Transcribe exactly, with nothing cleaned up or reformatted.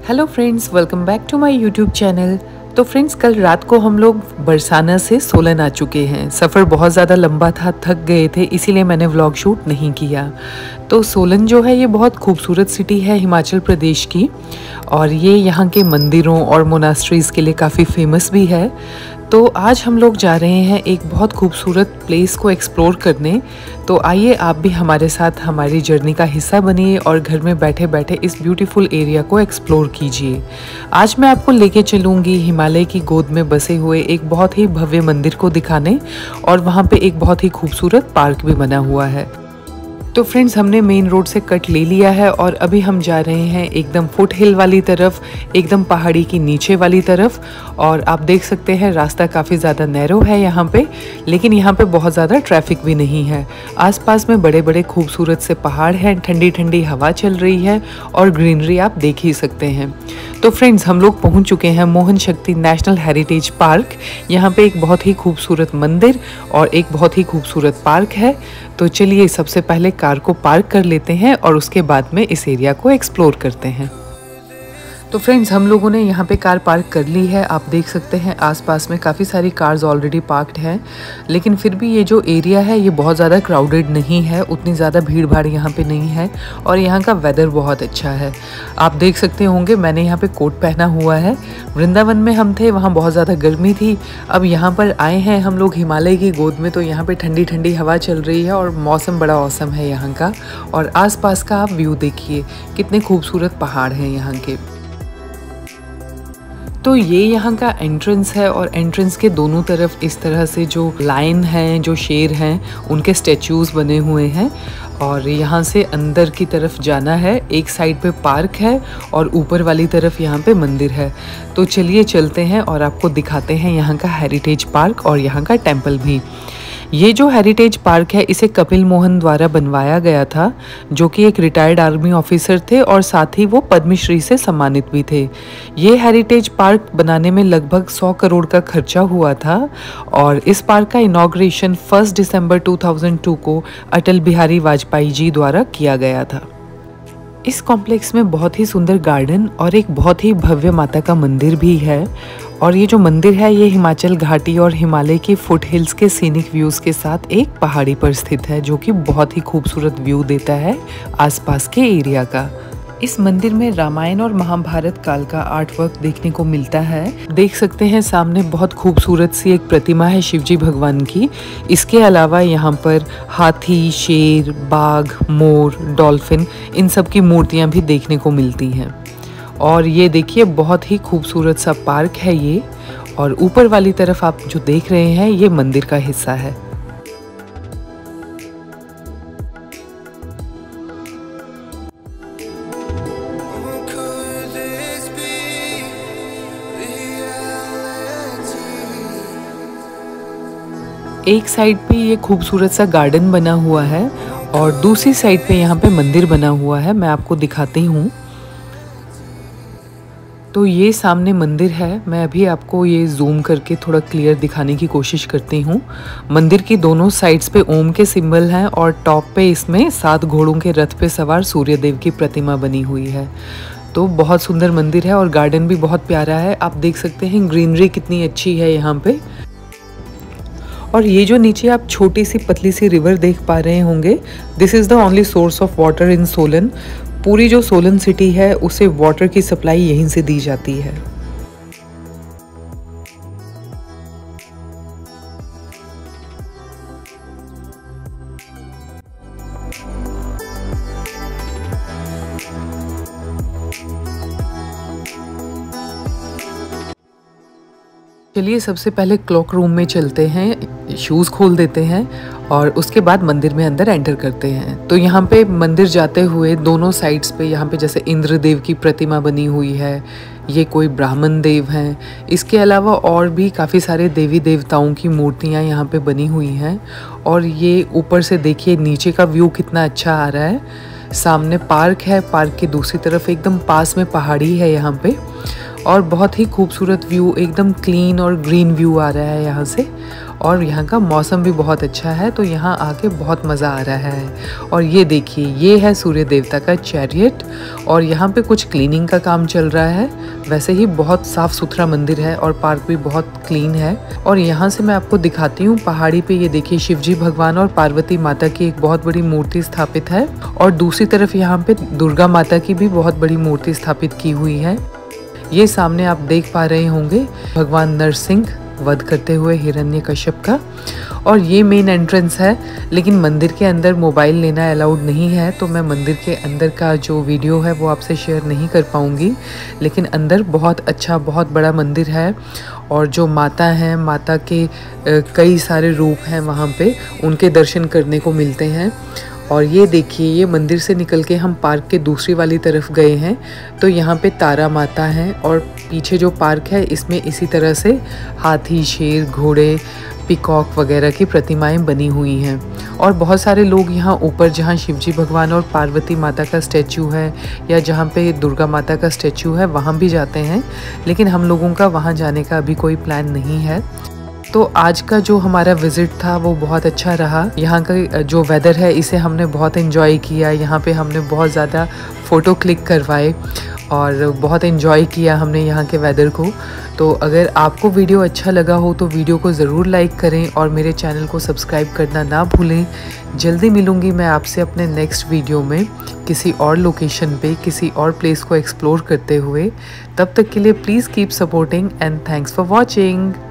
Hello friends, welcome back to my YouTube channel. तो friends, कल रात को हम लोग बरसाना से सोलन आ चुके हैं। सफ़र बहुत ज़्यादा लंबा था, थक गए थे, इसीलिए मैंने व्लॉग शूट नहीं किया। तो सोलन जो है ये बहुत खूबसूरत सिटी है हिमाचल प्रदेश की, और ये यहाँ के मंदिरों और मोनास्ट्रीज़ के लिए काफ़ी फेमस भी है। तो आज हम लोग जा रहे हैं एक बहुत खूबसूरत प्लेस को एक्सप्लोर करने। तो आइए आप भी हमारे साथ हमारी जर्नी का हिस्सा बनिए और घर में बैठे बैठे इस ब्यूटीफुल एरिया को एक्सप्लोर कीजिए। आज मैं आपको लेके चलूँगी हिमालय की गोद में बसे हुए एक बहुत ही भव्य मंदिर को दिखाने, और वहाँ पे एक बहुत ही खूबसूरत पार्क भी बना हुआ है। तो फ्रेंड्स, हमने मेन रोड से कट ले लिया है और अभी हम जा रहे हैं एकदम फुट हिल वाली तरफ, एकदम पहाड़ी की नीचे वाली तरफ। और आप देख सकते हैं रास्ता काफ़ी ज़्यादा नैरो है यहाँ पे, लेकिन यहाँ पे बहुत ज़्यादा ट्रैफिक भी नहीं है। आसपास में बड़े बड़े खूबसूरत से पहाड़ हैं, ठंडी ठंडी हवा चल रही है और ग्रीनरी आप देख ही सकते हैं। तो फ्रेंड्स, हम लोग पहुँच चुके हैं मोहन शक्ति नेशनल हेरिटेज पार्क। यहाँ पे एक बहुत ही खूबसूरत मंदिर और एक बहुत ही खूबसूरत पार्क है। तो चलिए सबसे पहले कार को पार्क कर लेते हैं और उसके बाद में इस एरिया को एक्सप्लोर करते हैं। तो फ्रेंड्स, हम लोगों ने यहाँ पे कार पार्क कर ली है। आप देख सकते हैं आसपास में काफ़ी सारी कार्स ऑलरेडी पार्क्ड हैं, लेकिन फिर भी ये जो एरिया है ये बहुत ज़्यादा क्राउडेड नहीं है, उतनी ज़्यादा भीड़ भाड़ यहाँ पे नहीं है, और यहाँ का वेदर बहुत अच्छा है। आप देख सकते होंगे मैंने यहाँ पे कोट पहना हुआ है। वृंदावन में हम थे, वहाँ बहुत ज़्यादा गर्मी थी। अब यहाँ पर आए हैं हम लोग हिमालय की गोद में, तो यहाँ पर ठंडी ठंडी हवा चल रही है और मौसम बड़ा औसम है यहाँ का। और आसपास का आप व्यू देखिए, कितने खूबसूरत पहाड़ हैं यहाँ के। तो ये यहाँ का एंट्रेंस है, और एंट्रेंस के दोनों तरफ इस तरह से जो लायन हैं, जो शेर हैं, उनके स्टैचूज़ बने हुए हैं। और यहाँ से अंदर की तरफ जाना है। एक साइड पे पार्क है और ऊपर वाली तरफ यहाँ पे मंदिर है। तो चलिए चलते हैं और आपको दिखाते हैं यहाँ का हेरिटेज पार्क और यहाँ का टेम्पल भी। ये जो हेरिटेज पार्क है इसे कपिल मोहन द्वारा बनवाया गया था, जो कि एक रिटायर्ड आर्मी ऑफिसर थे और साथ ही वो पद्मश्री से सम्मानित भी थे। ये हेरिटेज पार्क बनाने में लगभग सौ करोड़ का खर्चा हुआ था, और इस पार्क का इनॉग्रेशन फर्स्ट दिसंबर दो हज़ार दो को अटल बिहारी वाजपेयी जी द्वारा किया गया था। इस कॉम्प्लेक्स में बहुत ही सुंदर गार्डन और एक बहुत ही भव्य माता का मंदिर भी है। और ये जो मंदिर है ये हिमाचल घाटी और हिमालय की फुट हिल्स के सीनिक व्यूज़ के साथ एक पहाड़ी पर स्थित है, जो कि बहुत ही खूबसूरत व्यू देता है आसपास के एरिया का। इस मंदिर में रामायण और महाभारत काल का आर्ट वर्क देखने को मिलता है। देख सकते हैं सामने बहुत खूबसूरत सी एक प्रतिमा है शिवजी भगवान की। इसके अलावा यहाँ पर हाथी, शेर, बाघ, मोर, डॉल्फिन, इन सब की मूर्तियाँ भी देखने को मिलती हैं। और ये देखिए बहुत ही खूबसूरत सा पार्क है ये, और ऊपर वाली तरफ आप जो देख रहे हैं ये मंदिर का हिस्सा है। एक साइड पे ये खूबसूरत सा गार्डन बना हुआ है और दूसरी साइड पे यहाँ पे मंदिर बना हुआ है। मैं आपको दिखाती हूँ। तो ये सामने मंदिर है। मैं अभी आपको ये जूम करके थोड़ा क्लियर दिखाने की कोशिश करती हूँ। मंदिर की दोनों साइड्स पे ओम के सिंबल हैं, और टॉप पे इसमें सात घोड़ों के रथ पे सवार सूर्यदेव की प्रतिमा बनी हुई है। तो बहुत सुंदर मंदिर है और गार्डन भी बहुत प्यारा है। आप देख सकते हैं ग्रीनरी कितनी अच्छी है यहाँ पे। और ये जो नीचे आप छोटी सी पतली सी रिवर देख पा रहे होंगे, this is the only source of water in Solan. पूरी जो सोलन सिटी है उसे वाटर की सप्लाई यहीं से दी जाती है। चलिए सबसे पहले क्लॉक रूम में चलते हैं, शूज़ खोल देते हैं और उसके बाद मंदिर में अंदर एंटर करते हैं। तो यहाँ पे मंदिर जाते हुए दोनों साइड्स पे यहाँ पे जैसे इंद्रदेव की प्रतिमा बनी हुई है, ये कोई ब्राह्मण देव हैं। इसके अलावा और भी काफ़ी सारे देवी देवताओं की मूर्तियाँ यहाँ पे बनी हुई हैं। और ये ऊपर से देखिए नीचे का व्यू कितना अच्छा आ रहा है। सामने पार्क है, पार्क के दूसरी तरफ एकदम पास में पहाड़ी है यहाँ पे, और बहुत ही खूबसूरत व्यू, एकदम क्लीन और ग्रीन व्यू आ रहा है यहाँ से। और यहाँ का मौसम भी बहुत अच्छा है, तो यहाँ आके बहुत मज़ा आ रहा है। और ये देखिए, ये है सूर्य देवता का चैरियट और यहाँ पे कुछ क्लीनिंग का काम चल रहा है। वैसे ही बहुत साफ़ सुथरा मंदिर है और पार्क भी बहुत क्लीन है। और यहाँ से मैं आपको दिखाती हूँ, पहाड़ी पे ये देखिए शिवजी भगवान और पार्वती माता की एक बहुत बड़ी मूर्ति स्थापित है और दूसरी तरफ यहाँ पे दुर्गा माता की भी बहुत बड़ी मूर्ति स्थापित की हुई है। ये सामने आप देख पा रहे होंगे भगवान नरसिंह वध करते हुए हिरण्यकश्यप का। और ये मेन एंट्रेंस है, लेकिन मंदिर के अंदर मोबाइल लेना अलाउड नहीं है, तो मैं मंदिर के अंदर का जो वीडियो है वो आपसे शेयर नहीं कर पाऊँगी। लेकिन अंदर बहुत अच्छा, बहुत बड़ा मंदिर है और जो माता हैं, माता के कई सारे रूप हैं वहाँ पे, उनके दर्शन करने को मिलते हैं। और ये देखिए, ये मंदिर से निकल के हम पार्क के दूसरी वाली तरफ गए हैं, तो यहाँ पे तारा माता हैं और पीछे जो पार्क है इसमें इसी तरह से हाथी, शेर, घोड़े, पिकॉक वगैरह की प्रतिमाएं बनी हुई हैं। और बहुत सारे लोग यहाँ ऊपर, जहाँ शिवजी भगवान और पार्वती माता का स्टैचू है या जहाँ पे दुर्गा माता का स्टैचू है, वहाँ भी जाते हैं, लेकिन हम लोगों का वहाँ जाने का अभी कोई प्लान नहीं है। तो आज का जो हमारा विज़िट था वो बहुत अच्छा रहा। यहाँ का जो वेदर है इसे हमने बहुत एंजॉय किया। यहाँ पे हमने बहुत ज़्यादा फ़ोटो क्लिक करवाए और बहुत एंजॉय किया हमने यहाँ के वेदर को। तो अगर आपको वीडियो अच्छा लगा हो तो वीडियो को ज़रूर लाइक करें और मेरे चैनल को सब्सक्राइब करना ना भूलें। जल्दी मिलूँगी मैं आपसे अपने नेक्स्ट वीडियो में किसी और लोकेशन पे, किसी और प्लेस को एक्सप्लोर करते हुए। तब तक के लिए please keep supporting and thanks for watching.